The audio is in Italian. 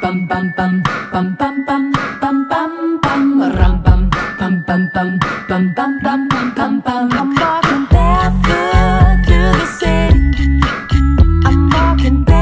bum bum bum bum bum bum bum bum bum ram bum bum bum bum bum bum bum bum bum. I'm walking barefoot through the city. I'm walking barefoot.